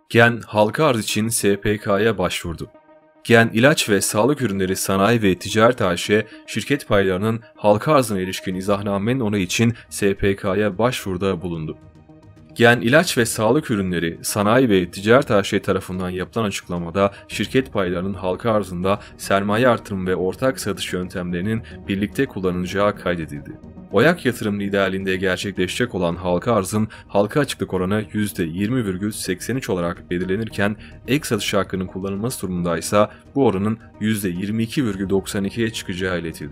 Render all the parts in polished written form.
Gen halka arz için SPK'ya başvurdu. Gen İlaç ve Sağlık Ürünleri Sanayi ve Ticaret AŞ şirket paylarının halka arzına ilişkin izahnamenin onayı için SPK'ya başvuruda bulundu. Gen İlaç ve Sağlık Ürünleri Sanayi ve Ticaret AŞ tarafından yapılan açıklamada şirket paylarının halka arzında sermaye artırımı ve ortak satış yöntemlerinin birlikte kullanılacağı kaydedildi. Oyak Yatırım liderliğinde gerçekleşecek olan halka arzın halka açıklık oranı %20,83 olarak belirlenirken ek satış hakkının kullanılması durumunda ise bu oranın %22,92'ye çıkacağı iletildi.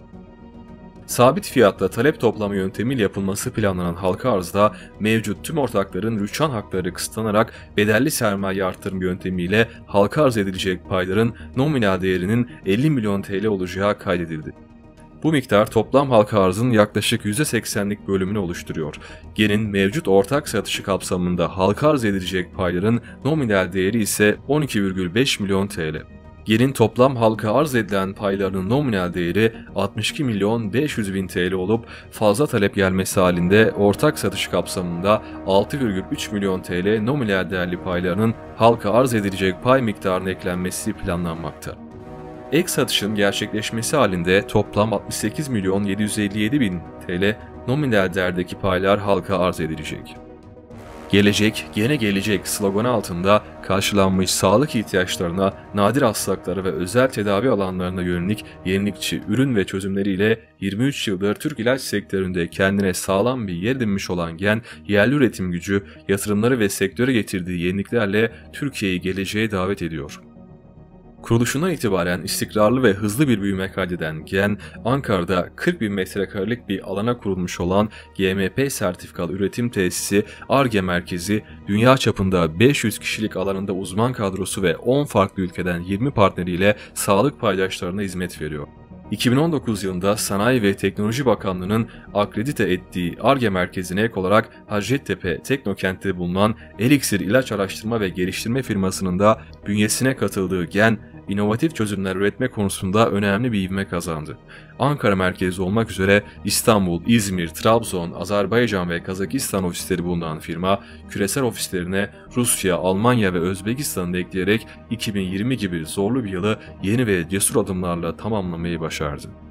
Sabit fiyatla talep toplama yöntemiyle yapılması planlanan halka arzda mevcut tüm ortakların rüçhan hakları kısıtlanarak bedelli sermaye artırım yöntemiyle halka arz edilecek payların nominal değerinin 50 milyon TL olacağı kaydedildi. Bu miktar toplam halka arzın yaklaşık %80'lik bölümünü oluşturuyor. Gen'in mevcut ortak satışı kapsamında halka arz edilecek payların nominal değeri ise 12,5 milyon TL. Gen'in toplam halka arz edilen paylarının nominal değeri 62 milyon 500 bin TL olup fazla talep gelmesi halinde ortak satış kapsamında 6,3 milyon TL nominal değerli paylarının halka arz edilecek pay miktarına eklenmesi planlanmakta. Ek satışın gerçekleşmesi halinde toplam 68 milyon 757 bin TL nominal değerdeki paylar halka arz edilecek. Gelecek, gene gelecek sloganı altında karşılanmış sağlık ihtiyaçlarına, nadir hastalıklara ve özel tedavi alanlarına yönelik yenilikçi ürün ve çözümleriyle 23 yıldır Türk ilaç sektöründe kendine sağlam bir yer edinmiş olan Gen, yerli üretim gücü, yatırımları ve sektöre getirdiği yeniliklerle Türkiye'yi geleceğe davet ediyor. Kuruluşundan itibaren istikrarlı ve hızlı bir büyüme kaydeden Gen, Ankara'da 40 bin metrekarelik bir alana kurulmuş olan GMP sertifikalı üretim tesisi, Ar-Ge merkezi, dünya çapında 500 kişilik alanında uzman kadrosu ve 10 farklı ülkeden 20 partneriyle sağlık paydaşlarına hizmet veriyor. 2019 yılında Sanayi ve Teknoloji Bakanlığı'nın akredite ettiği Ar-Ge merkezine ek olarak Hacettepe Teknokent'te bulunan Elixir İlaç Araştırma ve Geliştirme firmasının da bünyesine katıldığı Gen, inovatif çözümler üretme konusunda önemli bir ivme kazandı. Ankara merkezli olmak üzere İstanbul, İzmir, Trabzon, Azerbaycan ve Kazakistan ofisleri bulunan firma, küresel ofislerine Rusya, Almanya ve Özbekistan'ı ekleyerek 2020 gibi zorlu bir yılı yeni ve cesur adımlarla tamamlamayı başardı.